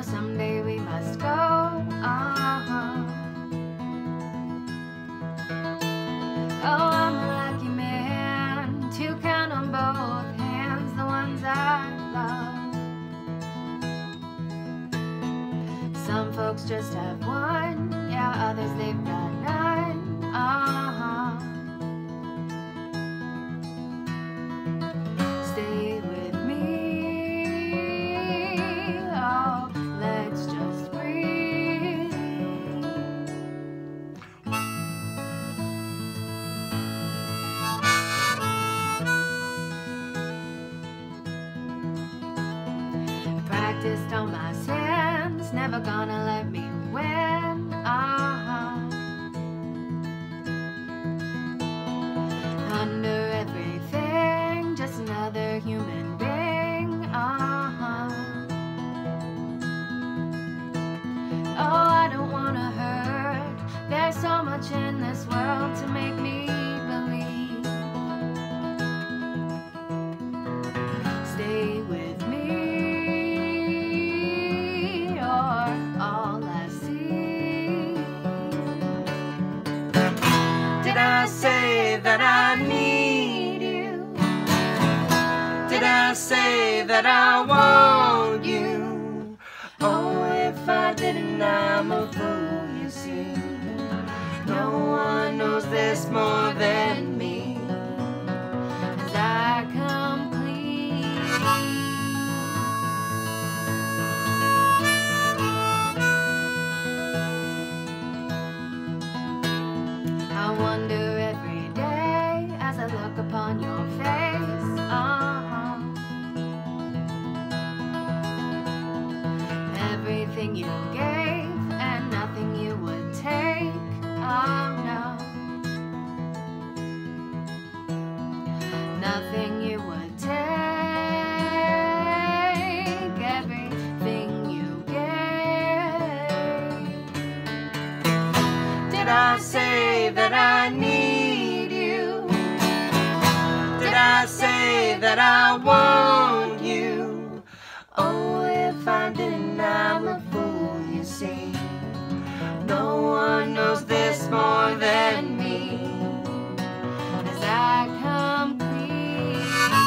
know someday we must go. Oh, I'm a lucky man to count on both hands the ones I love. Some folks just have one, yeah, others they've got none. Stay with me, oh, let's just breathe. Practiced on my sins, never gonna let me win. Under everything, just another human being. Oh, I don't wanna hurt. There's so much in this world to make me believe. Stay with me, or all I see. Did I say that I need you? Did I say that I want you? Oh, if I didn't, I'm a fool, you see. No one knows this more than me, 'cause I come clean. I wonder every day as I look upon your face. Everything you gave and nothing you would take. Oh no, nothing you would take. Everything you gave. Did I say that I need you? Did I say that I want you? Oh, if I didn't, I'm a fool, you see. No one knows this more than me, 'cause I come clean.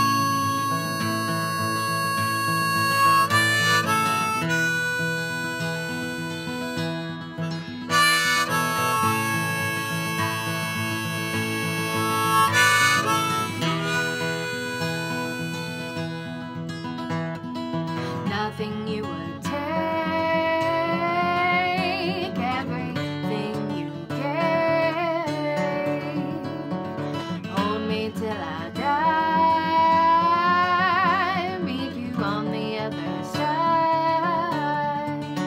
Nothing you would take, everything you gave. Hold me till I die, meet you on the other side.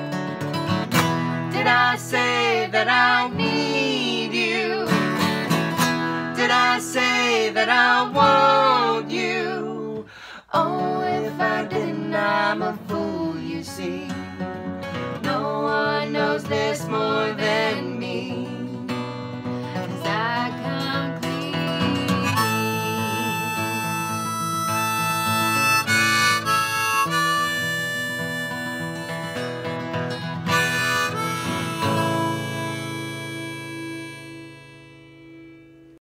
Did I say that I need you? Did I say that I want you? Oh, if I didn't, I'm a fool, you see. No one knows this more